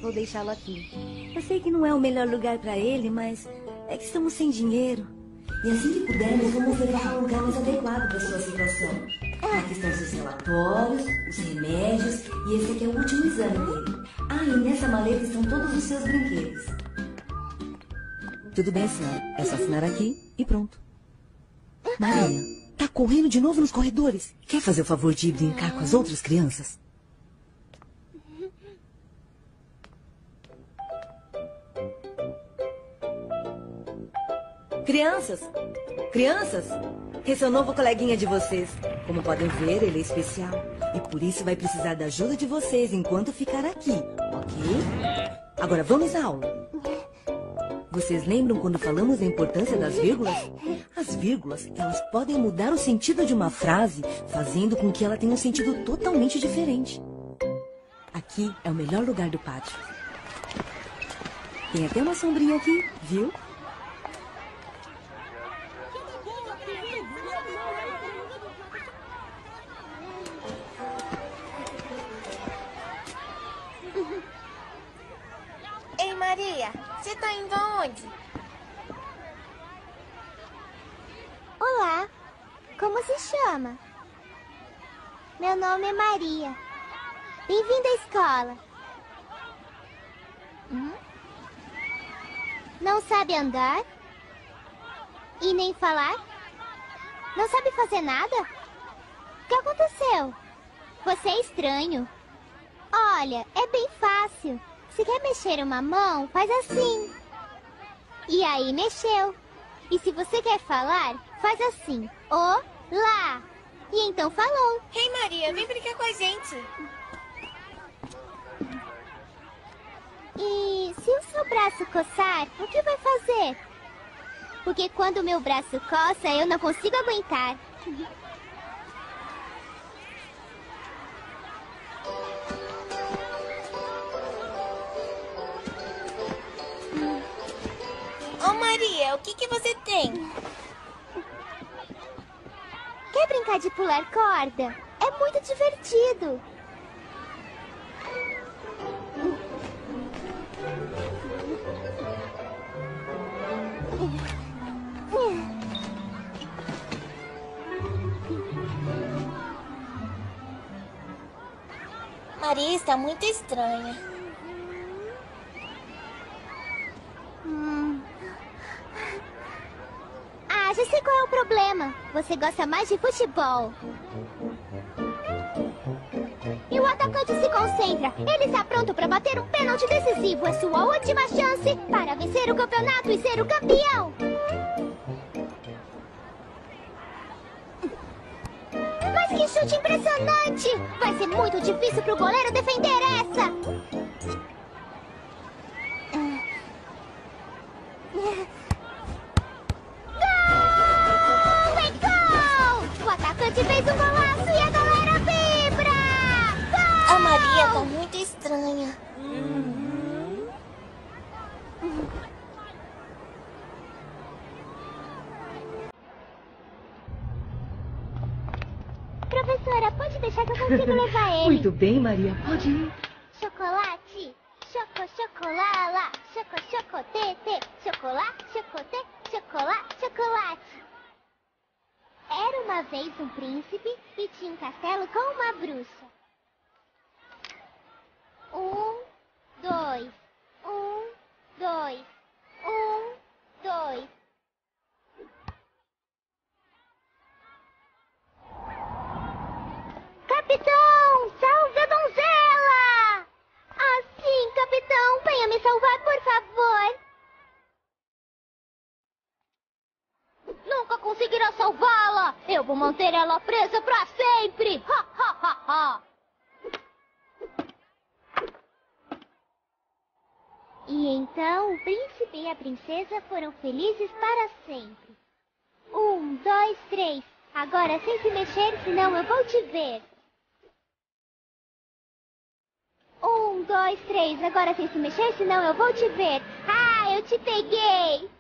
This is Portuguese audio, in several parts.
vou deixá-lo aqui. Eu sei que não é o melhor lugar para ele, mas é que estamos sem dinheiro. E assim que pudermos, vamos levar a um lugar mais adequado para sua situação. Aqui estão seus relatórios, os remédios e esse aqui é o último exame dele. Ah, e nessa maleta estão todos os seus brinquedos. Tudo bem, senhora. É só assinar aqui e pronto. Maria, tá correndo de novo nos corredores? Quer fazer o favor de ir brincar com as outras crianças? Crianças! Crianças! Esse é o novo coleguinha de vocês. Como podem ver, ele é especial. E por isso vai precisar da ajuda de vocês enquanto ficar aqui, ok? Agora vamos à aula. Vocês lembram quando falamos da importância das vírgulas? As vírgulas, elas podem mudar o sentido de uma frase, fazendo com que ela tenha um sentido totalmente diferente. Aqui é o melhor lugar do pátio. Tem até uma sombrinha aqui, viu? Ei, Maria, você tá indo aonde? Olá, como se chama? Meu nome é Maria. Bem-vinda à escola. Não sabe andar? E nem falar? Não sabe fazer nada? O que aconteceu? Você é estranho. Olha, é bem fácil. Se quer mexer uma mão, faz assim. E aí mexeu. E se você quer falar, faz assim. Olá. E então falou. Ei, Maria, vem brincar com a gente. E se o seu braço coçar, o que vai fazer? Porque quando o meu braço coça, eu não consigo aguentar. Ô, Maria, o que você tem? Quer brincar de pular corda? É muito divertido. Maria está muito estranha. Ah, já sei qual é o problema. Você gosta mais de futebol. E o atacante se concentra. Ele está pronto para bater um pênalti decisivo. É sua última chance para vencer o campeonato e ser o campeão. Mas que chute impressionante! Vai ser muito difícil para o goleiro defender essa. O atacante fez um golaço e a galera vibra! Gol! A Maria tá muito estranha. Professora, pode deixar que eu consigo levar ele. Muito bem, Maria. Pode ir. Chocolate, chocolala, chocotete, chocolate, chocolate. Era uma vez um príncipe e tinha um castelo com uma bruxa. 1, 2, 1, 2, 1, 2. Capitão, salve a donzela! Ah, sim, capitão, venha me salvar, por favor. Nunca conseguirá salvá-la! Eu vou manter ela presa pra sempre! Ha, ha, ha, ha! E então o príncipe e a princesa foram felizes para sempre. 1, 2, 3. Agora sem se mexer, senão eu vou te ver. 1, 2, 3. Agora sem se mexer, senão eu vou te ver. Ah, eu te peguei!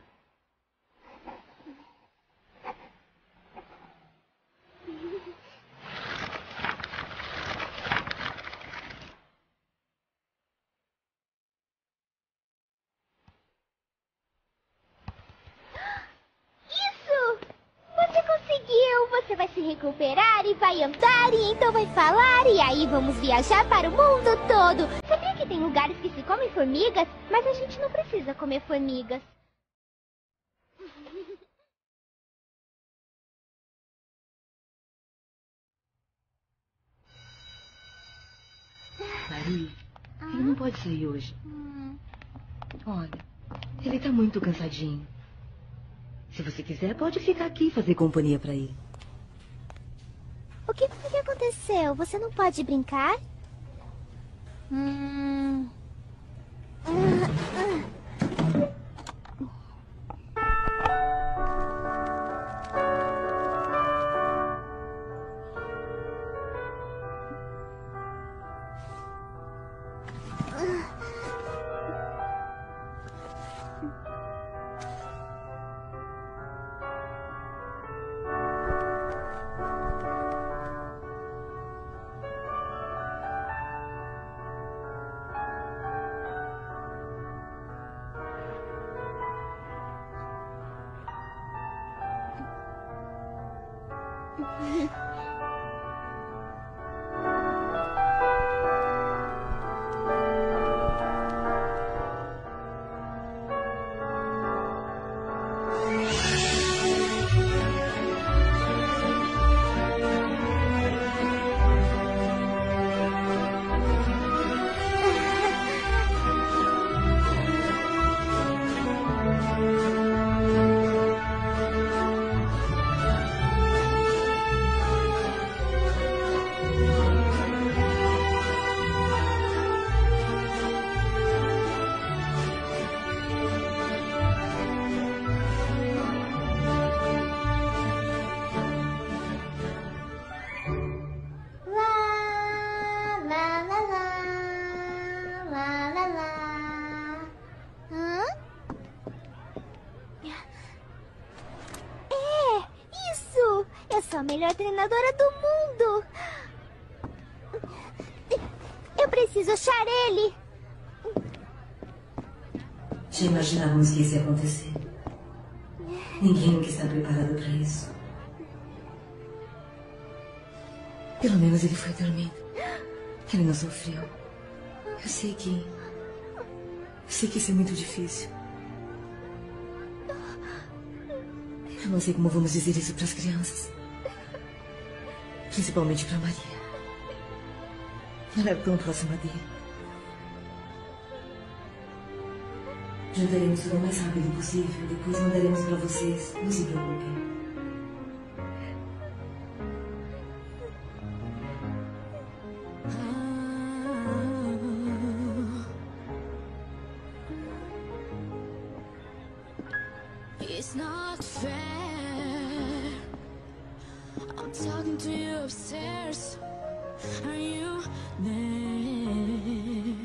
recuperar e vai andar e então vai falar e aí vamos viajar para o mundo todo. Sabia que tem lugares que se comem formigas? Mas a gente não precisa comer formigas. Maria, ele não pode sair hoje. Olha, ele tá muito cansadinho. Se você quiser, pode ficar aqui e fazer companhia pra ele. O que foi que aconteceu? Você não pode brincar? A melhor treinadora do mundo. Eu preciso achar ele. Já imaginávamos que isso ia acontecer. Ninguém nunca está preparado para isso. Pelo menos ele foi dormindo. Ele não sofreu. Eu sei que isso é muito difícil. Eu não sei como vamos dizer isso para as crianças. Principalmente para Maria. Ela é tão próxima dele. Juntaremos tudo o mais rápido possível. Depois mandaremos para vocês. Não se preocupem. It's not fair. I'm talking to you upstairs. Are you there?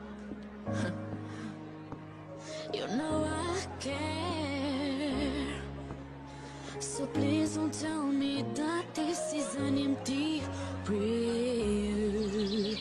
You know I care. So please don't tell me that this is an empty prayer.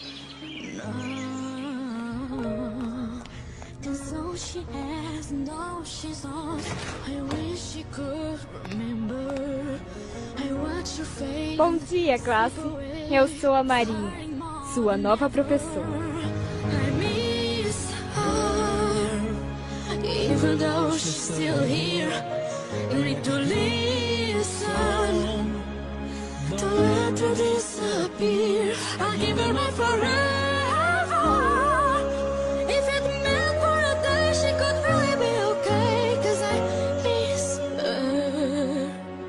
No. 'Cause all she has and all she's on, I wish she could remember. I watch her face. Bom dia, classe. Eu sou a Maria, sua nova professora. I miss her, even though she's still here. You need to listen, to let her disappear. I'll give her my forever. If it meant for a day, she could really be okay. 'Cause I miss her.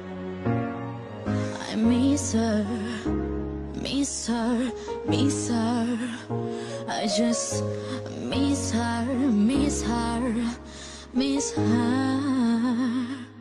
I miss her, miss her, miss her. I just miss her, miss her, miss her.